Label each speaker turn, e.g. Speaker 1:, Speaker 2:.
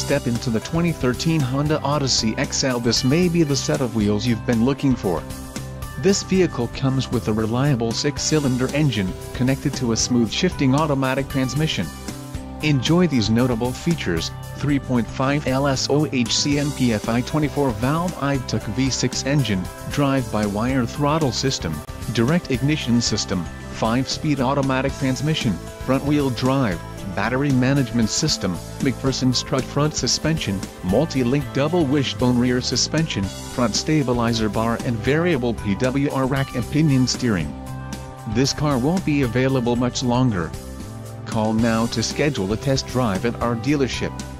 Speaker 1: step into the 2013 Honda Odyssey XL. This may be the set of wheels you've been looking for. This vehicle comes with a reliable 6-cylinder engine, connected to a smooth shifting automatic transmission. Enjoy these notable features: 3.5 LSOHC NPFI 24-valve I-TUC V6 engine, drive-by-wire throttle system, direct ignition system, 5-speed automatic transmission, front-wheel drive, battery management system, MacPherson strut front suspension, multi-link double wishbone rear suspension, front stabilizer bar and variable PWR rack and pinion steering. This car won't be available much longer. Call now to schedule a test drive at our dealership.